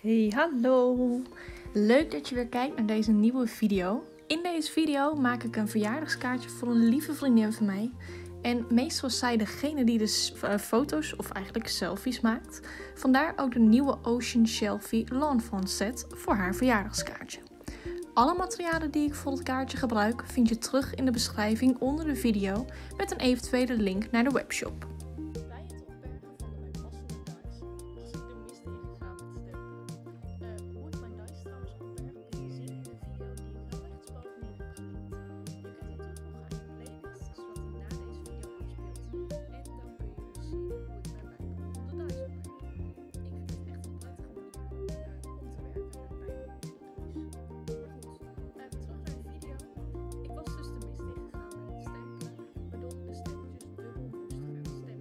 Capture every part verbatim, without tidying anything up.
Hey, hallo! Leuk dat je weer kijkt naar deze nieuwe video. In deze video maak ik een verjaardagskaartje voor een lieve vriendin van mij. En meestal is zij degene die de uh, foto's, of eigenlijk selfies, maakt. Vandaar ook de nieuwe Ocean Shelfie Lawn Fawn set voor haar verjaardagskaartje. Alle materialen die ik voor het kaartje gebruik vind je terug in de beschrijving onder de video met een eventuele link naar de webshop. Dus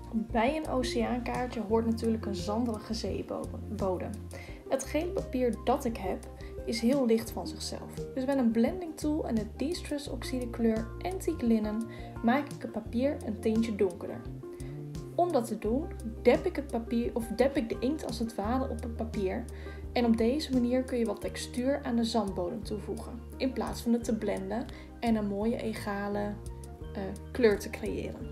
Bij een oceaankaartje hoort natuurlijk een zanderige zeebodem. Het gele papier dat ik heb is heel licht van zichzelf. Dus met een blending tool en de Distress Oxide kleur Antique Linen maak ik het papier een tintje donkerder. Om dat te doen dep ik, het papier, of dep ik de inkt als het ware op het papier. En op deze manier kun je wat textuur aan de zandbodem toevoegen. In plaats van het te blenden en een mooie egale uh, kleur te creëren.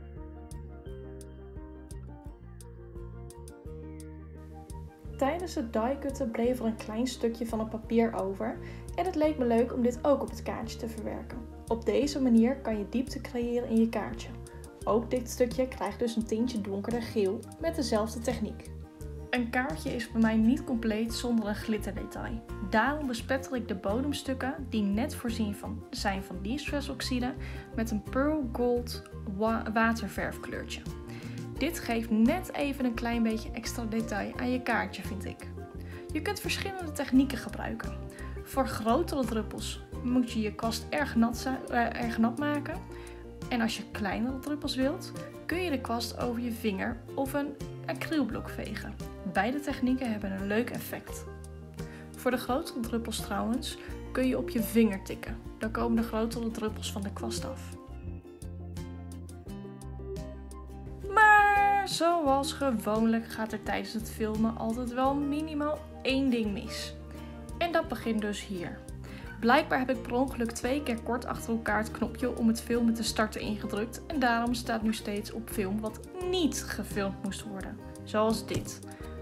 Tijdens het die-cutten bleef er een klein stukje van het papier over en het leek me leuk om dit ook op het kaartje te verwerken. Op deze manier kan je diepte creëren in je kaartje. Ook dit stukje krijgt dus een tintje donkerder geel met dezelfde techniek. Een kaartje is bij mij niet compleet zonder een glitterdetail. Daarom bespetter ik de bodemstukken die net voorzien van, zijn van Distress Oxide met een Pearl Gold wa waterverfkleurtje. Dit geeft net even een klein beetje extra detail aan je kaartje, vind ik. Je kunt verschillende technieken gebruiken. Voor grotere druppels moet je je kwast erg nat, uh, erg nat maken. En als je kleinere druppels wilt, kun je de kwast over je vinger of een acrylblok vegen. Beide technieken hebben een leuk effect. Voor de grotere druppels trouwens kun je op je vinger tikken. Dan komen de grotere druppels van de kwast af. Maar zoals gewoonlijk gaat er tijdens het filmen altijd wel minimaal één ding mis. En dat begint dus hier. Blijkbaar heb ik per ongeluk twee keer kort achter elkaar het knopje om het filmen te starten ingedrukt. En daarom staat nu steeds op film wat niet gefilmd moest worden. Zoals dit.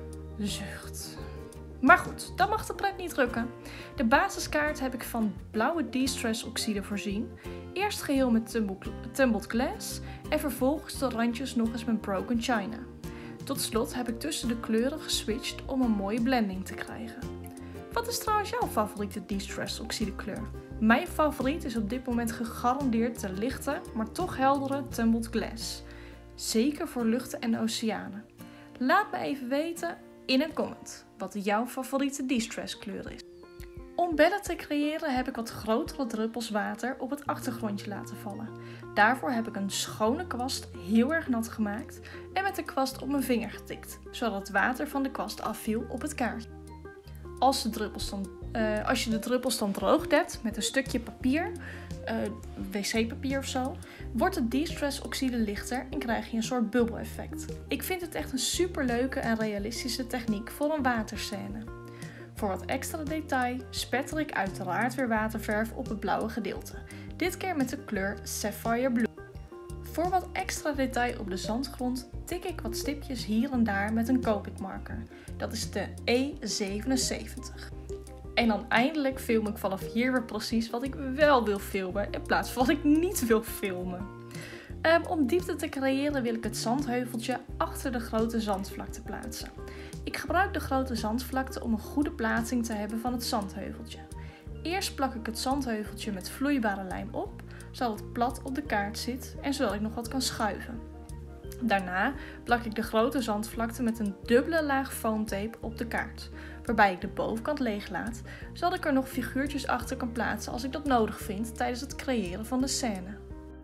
Zucht. Maar goed, dat mag de pret niet drukken. De basiskaart heb ik van blauwe Distress Oxide voorzien. Eerst geheel met tumbled glass en vervolgens de randjes nog eens met broken china. Tot slot heb ik tussen de kleuren geswitcht om een mooie blending te krijgen. Wat is trouwens jouw favoriete Distress Oxide kleur? Mijn favoriet is op dit moment gegarandeerd de lichte, maar toch heldere tumbled glass. Zeker voor luchten en oceanen. Laat me even weten in een comment wat jouw favoriete Distress kleur is. Om bellen te creëren heb ik wat grotere druppels water op het achtergrondje laten vallen. Daarvoor heb ik een schone kwast heel erg nat gemaakt en met de kwast op mijn vinger getikt, zodat het water van de kwast afviel op het kaartje. Als, de druppels dan, uh, als je de druppels dan droog dept met een stukje papier, uh, wc-papier of zo, wordt de Distress Oxide lichter en krijg je een soort bubbeleffect. Ik vind het echt een super leuke en realistische techniek voor een waterscène. Voor wat extra detail spetter ik uiteraard weer waterverf op het blauwe gedeelte. Dit keer met de kleur Sapphire Blue. Voor wat extra detail op de zandgrond tik ik wat stipjes hier en daar met een Copic marker. Dat is de E zevenenzeventig. En dan eindelijk film ik vanaf hier weer precies wat ik wel wil filmen in plaats van wat ik niet wil filmen. Um, om diepte te creëren wil ik het zandheuveltje achter de grote zandvlakte plaatsen. Ik gebruik de grote zandvlakte om een goede plaatsing te hebben van het zandheuveltje. Eerst plak ik het zandheuveltje met vloeibare lijm op, zodat het plat op de kaart zit en zodat ik nog wat kan schuiven. Daarna plak ik de grote zandvlakte met een dubbele laag foamtape op de kaart, waarbij ik de bovenkant leeg laat, zodat ik er nog figuurtjes achter kan plaatsen als ik dat nodig vind tijdens het creëren van de scène.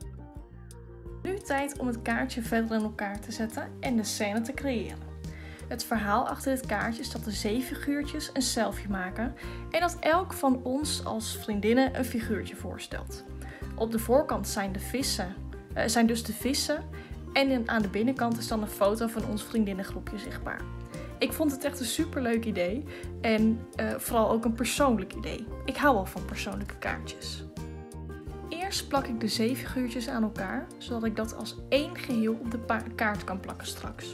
Nu tijd om het kaartje verder in elkaar te zetten en de scène te creëren. Het verhaal achter dit kaartje is dat de zeefiguurtjes een selfie maken en dat elk van ons als vriendinnen een figuurtje voorstelt. Op de voorkant zijn, de vissen, uh, zijn dus de vissen en aan de binnenkant is dan een foto van ons vriendinnengroepje zichtbaar. Ik vond het echt een superleuk idee en uh, vooral ook een persoonlijk idee. Ik hou al van persoonlijke kaartjes. Eerst plak ik de zeefiguurtjes aan elkaar, zodat ik dat als één geheel op de kaart kan plakken straks.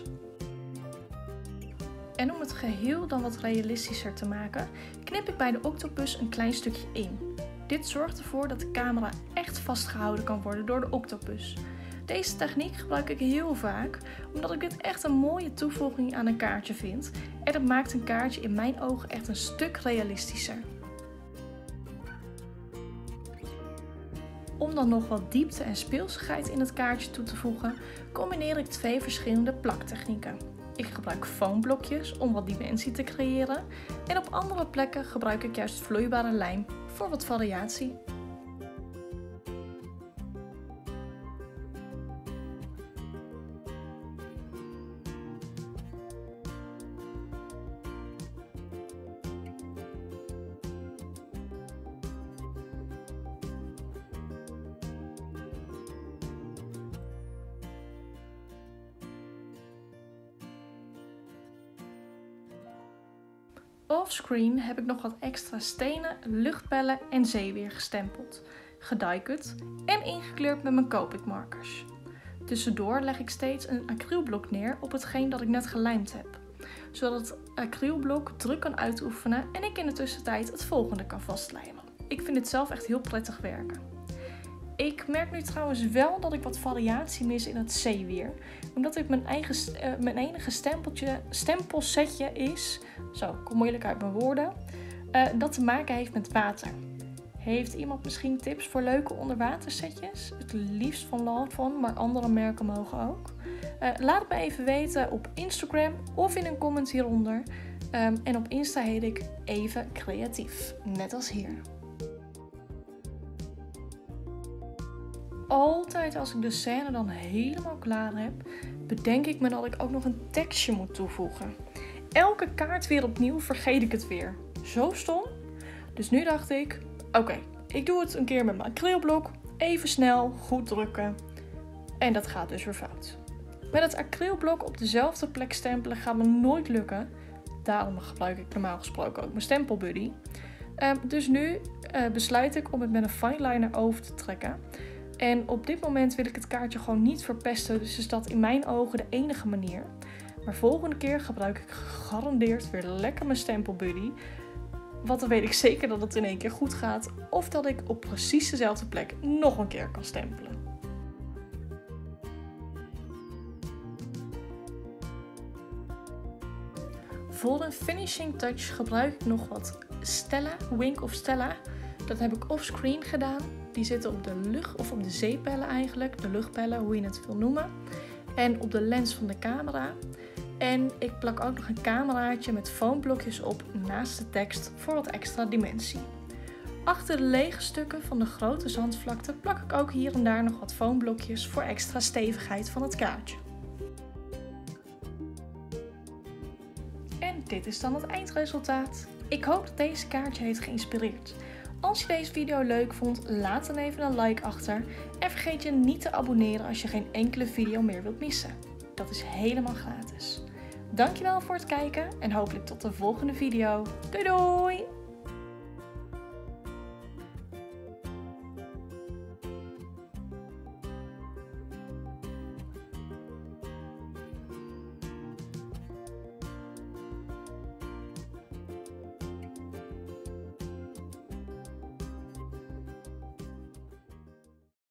En om het geheel dan wat realistischer te maken, knip ik bij de octopus een klein stukje in. Dit zorgt ervoor dat de camera echt vastgehouden kan worden door de octopus. Deze techniek gebruik ik heel vaak, omdat ik dit echt een mooie toevoeging aan een kaartje vind. En het maakt een kaartje in mijn ogen echt een stuk realistischer. Om dan nog wat diepte en speelsigheid in het kaartje toe te voegen, combineer ik twee verschillende plaktechnieken. Ik gebruik foamblokjes om wat dimensie te creëren en op andere plekken gebruik ik juist vloeibare lijm voor wat variatie. Offscreen heb ik nog wat extra stenen, luchtpellen en zeewier gestempeld, gediecut en ingekleurd met mijn Copic markers. Tussendoor leg ik steeds een acrylblok neer op hetgeen dat ik net gelijmd heb, zodat het acrylblok druk kan uitoefenen en ik in de tussentijd het volgende kan vastlijmen. Ik vind het zelf echt heel prettig werken. Ik merk nu trouwens wel dat ik wat variatie mis in het zeewier, omdat ik mijn, eigen, uh, mijn enige stempeltje, stempelsetje is, zo, kom moeilijk uit mijn woorden, uh, dat te maken heeft met water. Heeft iemand misschien tips voor leuke onderwatersetjes? Het liefst van Laufon, maar andere merken mogen ook. Uh, laat het me even weten op Instagram of in een comment hieronder. Um, en op Insta heet ik Even Creatief, net als hier. Altijd als ik de scène dan helemaal klaar heb, bedenk ik me dat ik ook nog een tekstje moet toevoegen. Elke kaart weer opnieuw vergeet ik het weer. Zo stom. Dus nu dacht ik, oké, okay, ik doe het een keer met mijn acrylblok. Even snel, goed drukken. En dat gaat dus weer fout. Met het acrylblok op dezelfde plek stempelen gaat me nooit lukken. Daarom gebruik ik normaal gesproken ook mijn stempelbuddy. Uh, dus nu uh, besluit ik om het met een fineliner over te trekken. En op dit moment wil ik het kaartje gewoon niet verpesten, dus is dat in mijn ogen de enige manier. Maar volgende keer gebruik ik gegarandeerd weer lekker mijn stempelbuddy. Want dan weet ik zeker dat het in één keer goed gaat. Of dat ik op precies dezelfde plek nog een keer kan stempelen. Voor een finishing touch gebruik ik nog wat Stella, Wink of Stella. Dat heb ik offscreen gedaan. Die zitten op de lucht of op de zeepellen eigenlijk, de luchtpellen, hoe je het wil noemen. En op de lens van de camera. En ik plak ook nog een cameraatje met foamblokjes op naast de tekst voor wat extra dimensie. Achter de lege stukken van de grote zandvlakte plak ik ook hier en daar nog wat foamblokjes voor extra stevigheid van het kaartje. En dit is dan het eindresultaat. Ik hoop dat deze kaartje heeft geïnspireerd. Als je deze video leuk vond, laat dan even een like achter en vergeet je niet te abonneren als je geen enkele video meer wilt missen. Dat is helemaal gratis. Dankjewel voor het kijken en hopelijk tot de volgende video. Doei doei!